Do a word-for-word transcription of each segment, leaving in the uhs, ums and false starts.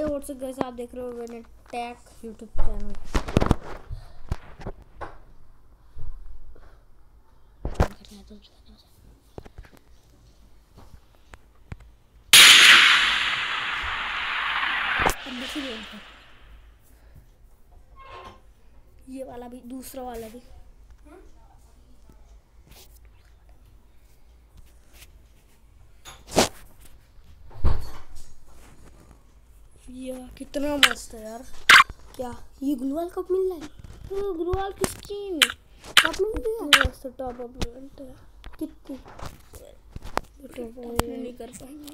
ए WhatsApp guys, आप देख रहे हो मैंने टैग यूट्यूब चैनल। ये वाला भी, दूसरा वाला भी। ये कितना मस्त है यार। क्या ये ग्लूवाल कब मिल रहा है? ये ग्लूवाल किसकी में कब मिल गया? मस्त टॉप अप इवेंट है। कितनी टॉप अप नहीं कर पाएंगे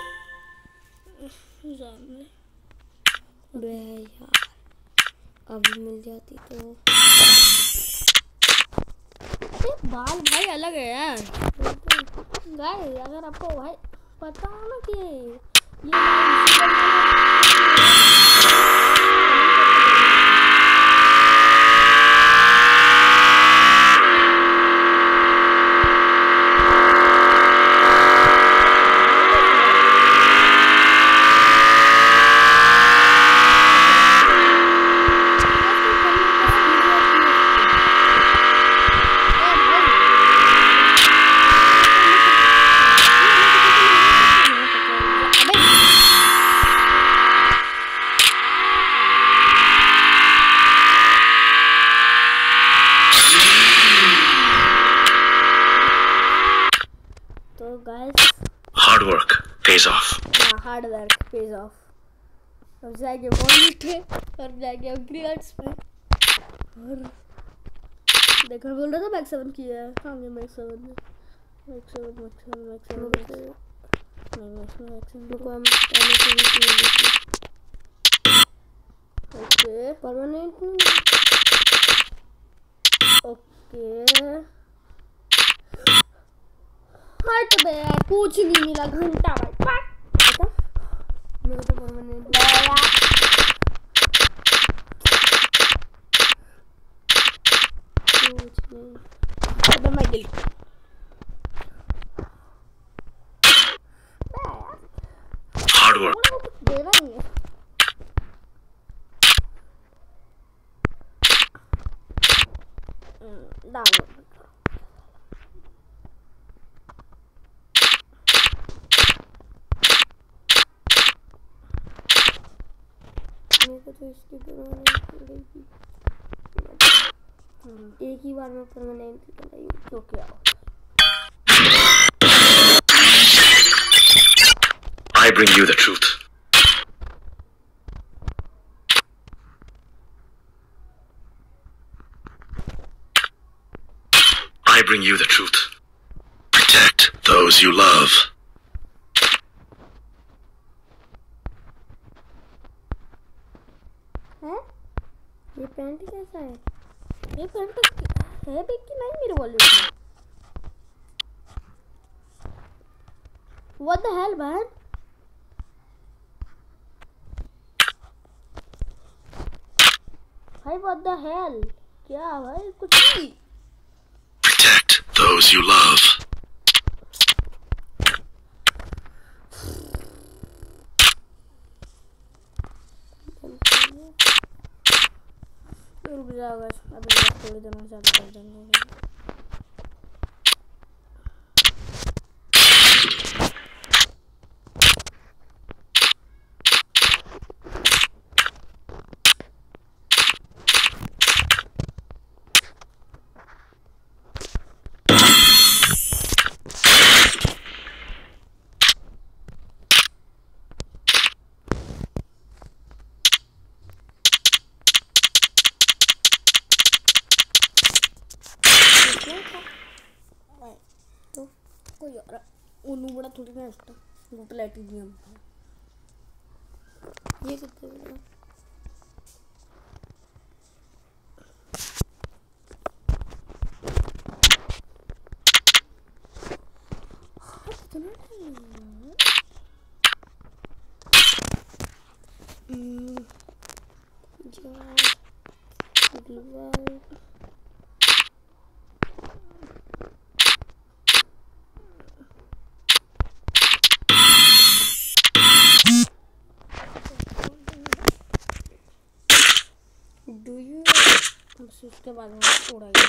सामने बे यार, अभी मिल जाती तो। बाल भाई अलग है यार गाइस। अगर आपको भाई पता हो ना कि ये Hard work pays off. हाँ, हार्ड वर्क पेज ऑफ। अब जाएंगे वॉलेट है और जाएंगे अपग्रेड्स पे। और देखो बोल रहा था मैक्स सेवन की है। हाँ ये मैक्स सेवन है। Max seven max seven max seven नहीं मैक्स मैक्स सेवन को हम पहले से भी किए देखिए। ओके परमानेंट ओके हट बे यार, कुछ नहीं मिला। घंटा भाई पता मेरे तो परमानेंट यार। कुछ नहीं। अबे मैं गिल हार्ड वर्क दे रहा है। डाउनलोड मेरे को तो इसकी परमानेंट पड़ेगी। एक ही बार में परमानेंट लगाई तो क्या हो? I bring you the truth. I bring you the truth. Protect those you love. है? ये पैंट कैसा है? ये पैंट है भी कि नहीं मेरे वॉलेट में? What the hell man? भाई what the hell? क्या भाई कुछ नहीं। Protect those you love. रुक जाओ अभी थोड़ी देर में चालू कर देंगे। तो कोई और उन्नू बड़ा थोड़ी ना इसका वो प्लेटिनियम ये कितने बड़ा कितना हम्म यार ग्लूवाल बस उसके बाद में उड़ाएंगे।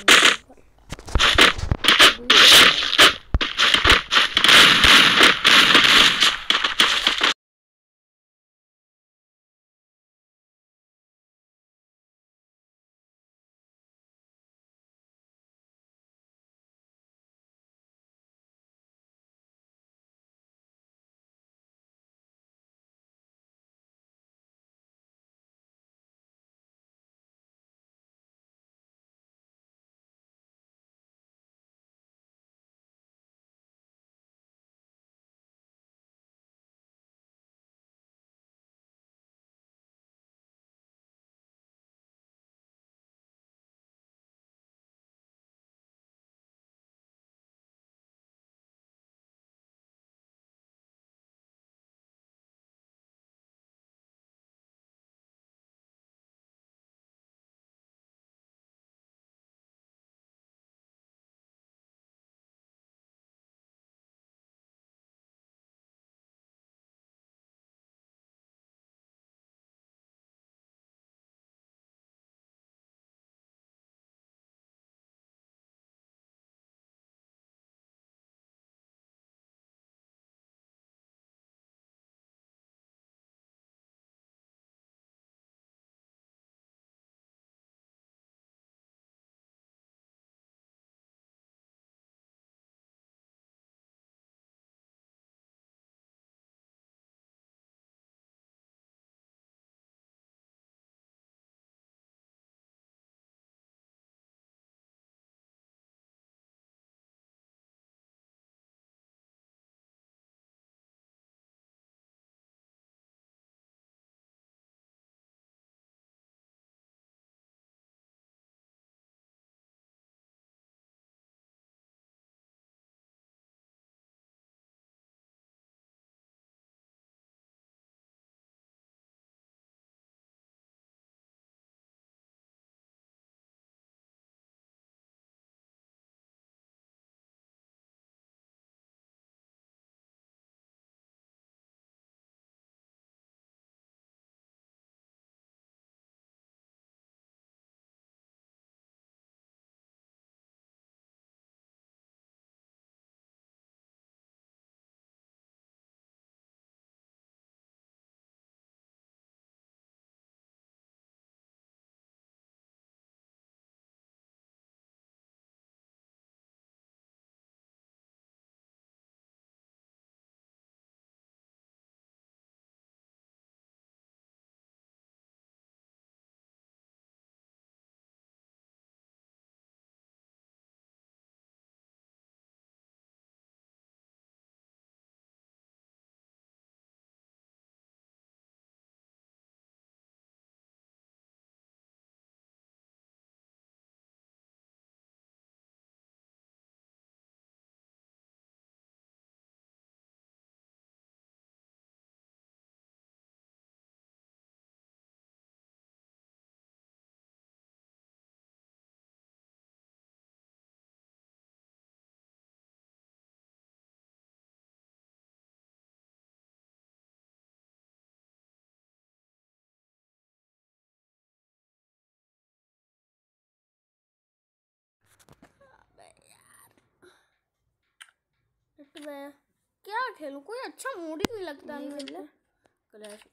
मैं क्या खेलूं? कोई अच्छा मूड ही नहीं लगता है मेरे को। क्लैश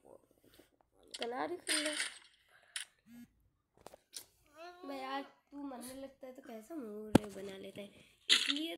क्लैश खेल ले भाई यार, तू मन में लगता है तो कैसा मूड बना लेता है, इसलिए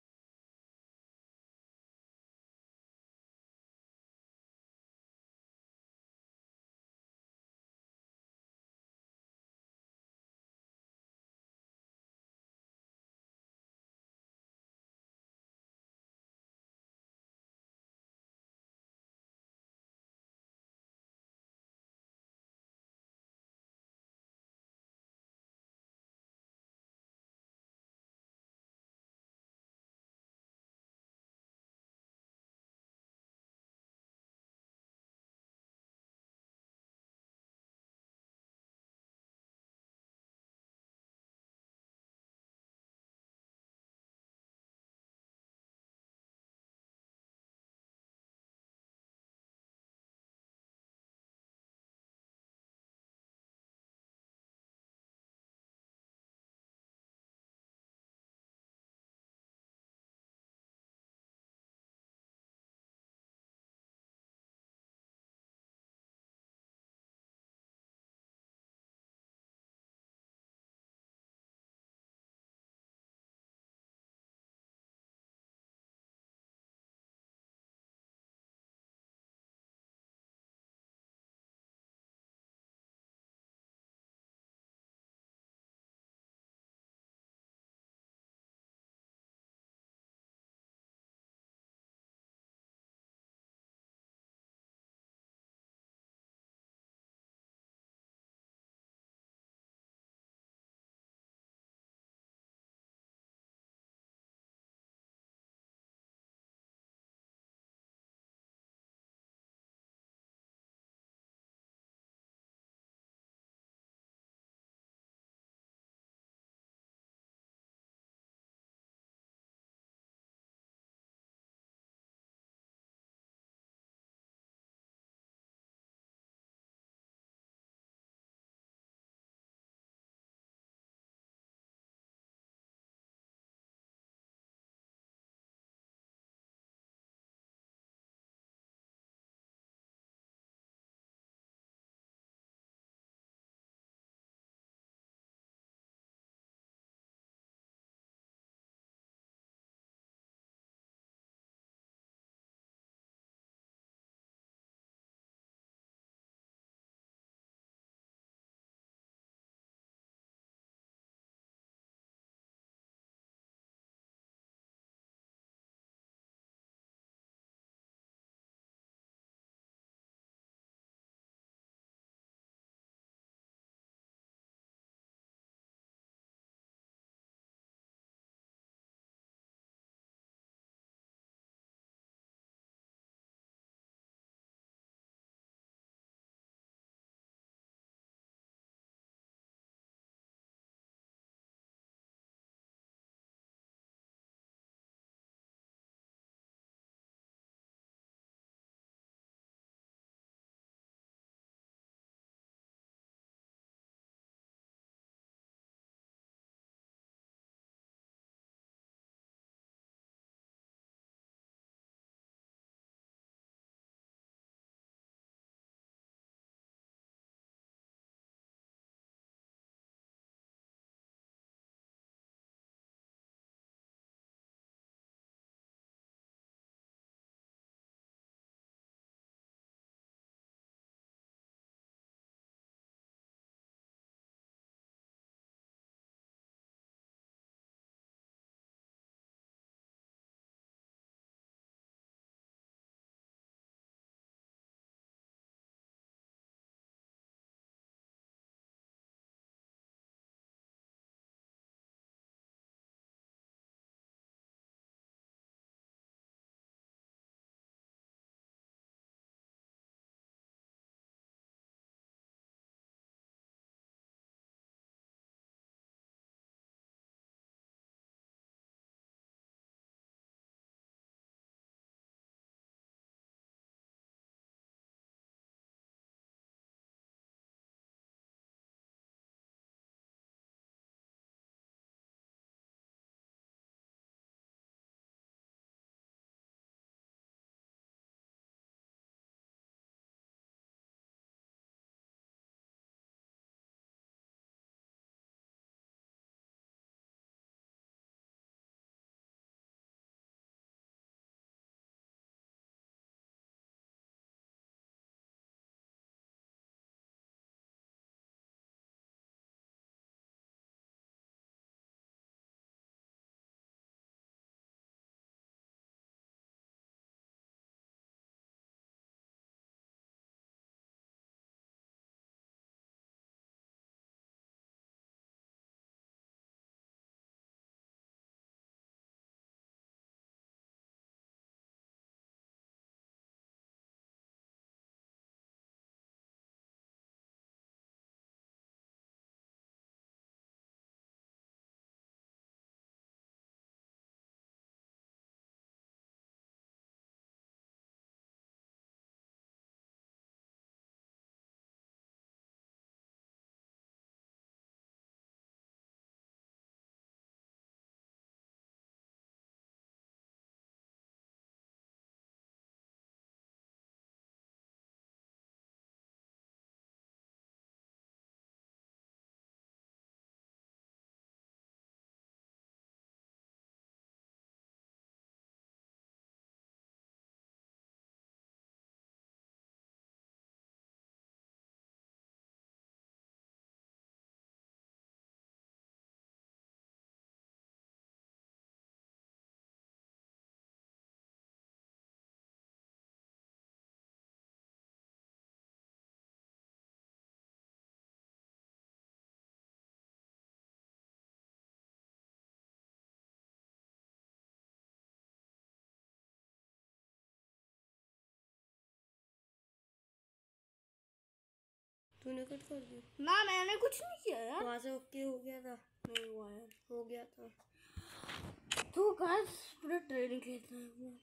तूने कट कर दी? ना मैंने कुछ नहीं किया यार। वहाँ से ओके हो गया था? नहीं हुआ यार। हो गया था। तो गाइस पूरा ट्रेनिंग खेलते हैं।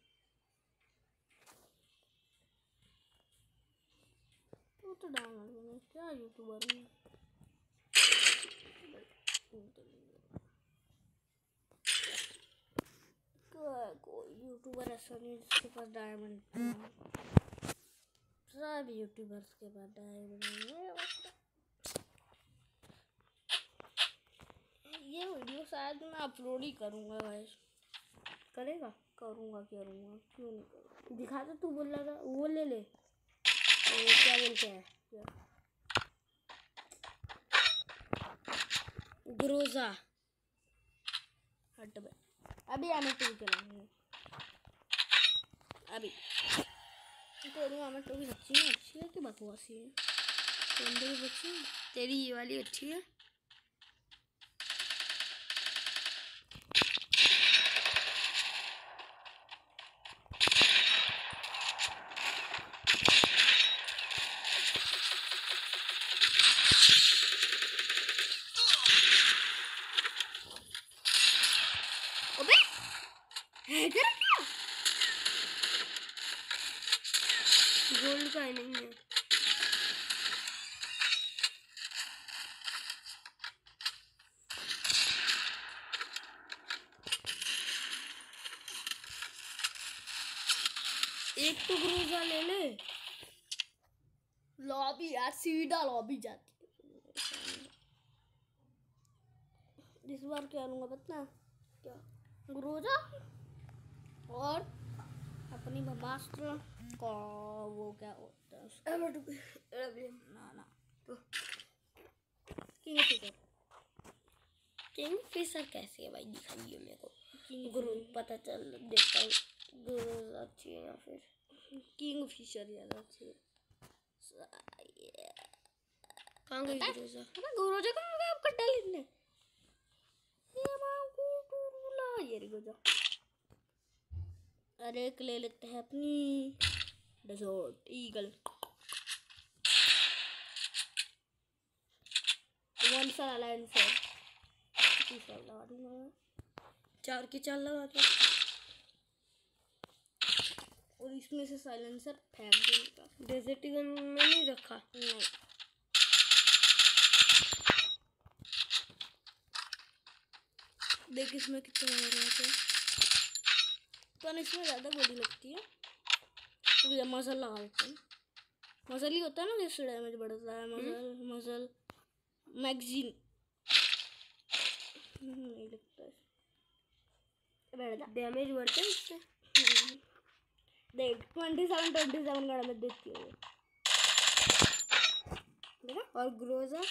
तो तो डाउनलोड करना क्या यूट्यूबर हूँ। कोई यूट्यूबर ऐसा नहीं जिसके पास डायमंड। सब यूट्यूबर्स के पास डायमंड है। ये वीडियो शायद मैं अपलोड ही करूँगा गाइस। करेगा? करूँगा करूँगा क्यों नहीं करूँगा। दिखा दे तू बोल रहा था वो ले ले। तो क्या बोलते हैं ग्रोजा। हट बे। अभी आने टू चलाएंगे। अभी तेरी आने टू भी अच्छी है। अच्छी है कि बकवासी है? तेरी भी अच्छी है। तेरी ये वाली अच्छी है। गोल्ड का ही नहीं है। एक तो ग्रोजा ले ले। लॉबी यार सीधा लॉबी जाती है। इस बार क्या लूँगा पता क्या? ग्रोजा और अपनी ब्रह्मास्त्र का वो क्या होता है ना ना तो किंगफिशर। किंगफिशर कैसी है भाई? दिखाइए मेरे को। किंग गुरु पता चल देखता हूँ गुरु अच्छी है या फिर किंगफिशर ज़्यादा अच्छी है। कहाँ गई गुरुजा? गुरुजा कहाँ गया? आप कट्टा लेने ये माँ को टूला ये गुरुजा। अरे एक ले लेते हैं अपनी डेजर्ट ईगल। वन सा अलायंस है। तीसरा लगा दूंगा। चार की चार लगा दो और इसमें से साइलेंसर फेंक दूंगा। डेजर्ट गन में नहीं रखा? नहीं देख इसमें कितना हो रहा है। तो इसमें ज़्यादा गोली लगती है तो मसल लगा देते हैं। मसल ही होता है ना जिससे डैमेज बढ़ता है। मसल मसल मैगजीन नहीं लगता है। डैमेज बढ़ता है इससे। देख ट्वेंटी सेवन ट्वेंटी सेवन का डैमेज देती है देखा। और Groza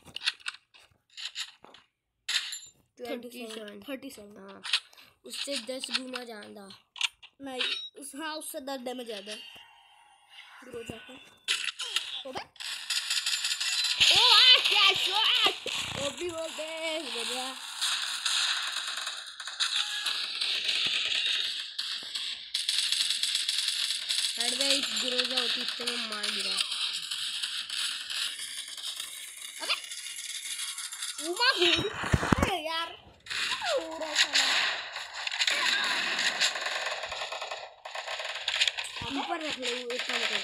thirty seven thirty seven हाँ उससे दस गुना ज़्यादा। नहीं उस हाँ उससे दस डैमेज ज़्यादा है ग्रोजा का। ओ बे ओ आ क्या शॉट ओ भी बोल दे ग्रोजा। हट गई ग्रोजा होती इतने में मार गिरा। अबे उमा अरे यार उड़ा साला ऊपर रख ले वो इतना मतलब।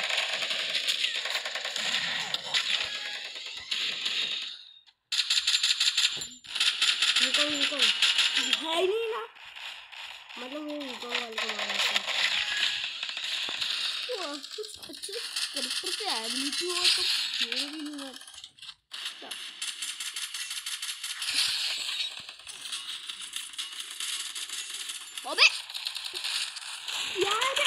रुको रुको है ही नहीं ना। मतलब वो ऊपर वाले को मारा था। तो कुछ अच्छे करते क्या एबिलिटी हो तो खेल भी नहीं है। अबे यार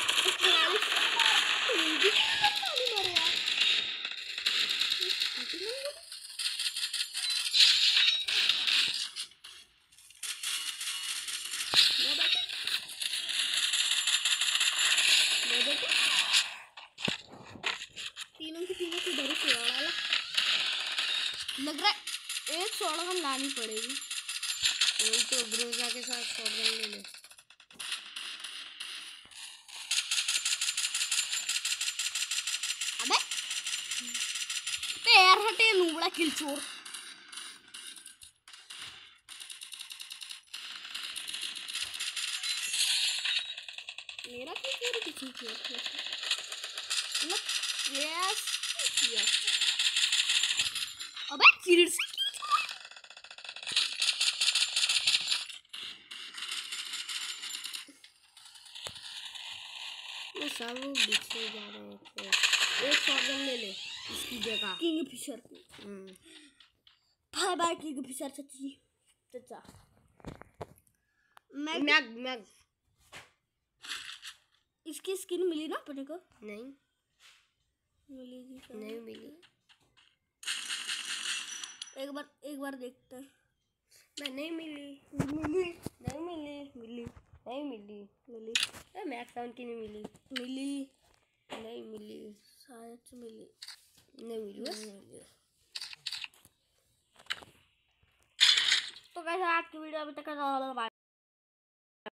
तीनों की तीनों की धरी से लग रहा है एक शॉटगन लानी पड़ेगी। वही तो ग्रोजा के साथ शॉटगन ले ले। अबे पैर छोटे लूबड़ा किलचोर। मेरा किलचोर किसी के मतलब यस यस। अबे किल से वो सब बिछे जा रहे हैं। तो एक शॉटगन ले ले इसकी जगह। किंग फिशर की बाय बाय किंग फिशर चाची चाचा। मैं मैग मैग इसकी स्किन मिली ना अपने को? नहीं मिली थी नहीं मिली। एक बार एक बार देखते हैं। मैं नहीं मिली मिली नहीं मिली मिली नहीं मिली मिली ए मैक्स साउंड की नहीं मिली मिली नहीं मिली शायद से मिली नहीं मिली बस। नहीं मिली। तो कैसे आज की वीडियो अभी तक का